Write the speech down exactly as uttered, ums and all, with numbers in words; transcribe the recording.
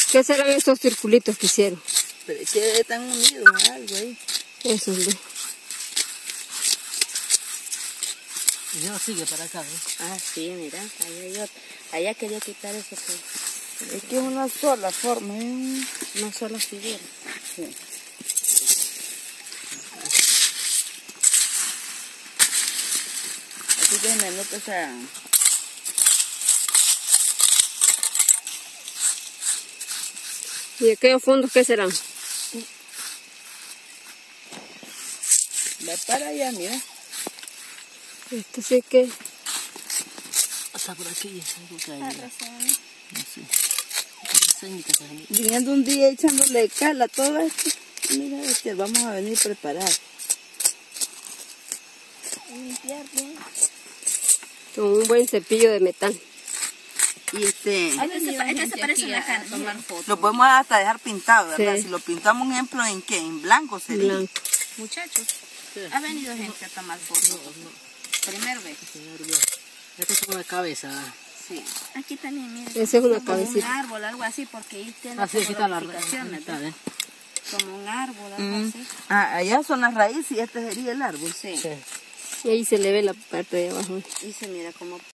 ¿Qué serán esos circulitos que hicieron? Pero es que están unidos a algo ahí. Eso es. Y no sigue para acá, ¿eh? Ah, sí, mira, allá hay otro. Allá quería quitar eso, pero Es que es una sola forma, ¿eh? no solo figura. Sí. Así que me nota esa... ¿Y aquellos fondos qué serán? Va para allá, mira. Esto sí que... Hasta por aquí, algo que hay. Ah, mira. razón. No sé. Reseñita, Carmen. Viniendo un día echándole cal a todo esto. Mira, este, vamos a venir preparar. Limpiar bien. Con un buen cepillo de metal. Y este... Este se, pa- este se parece a una cara. Tomar fotos. Lo podemos hasta dejar pintado, ¿verdad? Sí. Si lo pintamos, un ejemplo, ¿en qué? ¿En blanco sería? Blanco. Muchachos, Sí. ha venido gente a tomar fotos. Primer vez. Señor, bien. Esta es una cabeza. Sí. Aquí también, miren. Esa es una como un cabecita. árbol, algo así, porque ahí tiene Así, aquí como está la ramificaciones, está, ¿ves? ¿eh? Como un árbol, algo Mm. así. Ah, allá son las raíces y este sería el árbol. Sí. Sí. Y ahí se le ve la parte de abajo. Y se mira como